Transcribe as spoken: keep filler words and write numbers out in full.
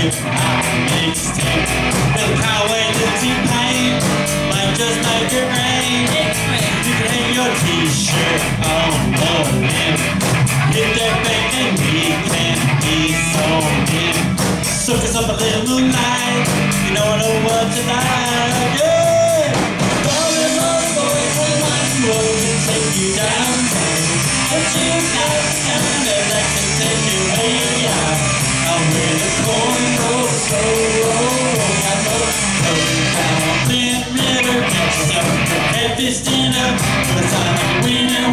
hip-hop mixtape. The highway to T-Pain might just make it rain. You can hang your t-shirt on the limb. Hit that bank and we can be so in. Soak us up a little light. You know I know what you like. Yeah! Rolling those boys and one road can take you downtown. But you got time that can take you way out. I'm where the cornrows go, roll, roll. I know going down Flint River, catch yourself a heavy dinner. But it's time to win.